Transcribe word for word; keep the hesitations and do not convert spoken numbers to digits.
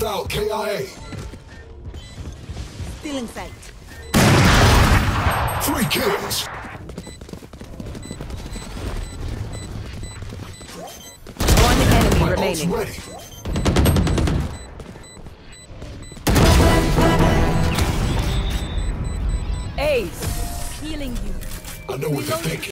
Hostile K I A. Still in sight. Three kills. One enemy My ult's remaining. ready. Ace. Healing you. I know what they're thinking.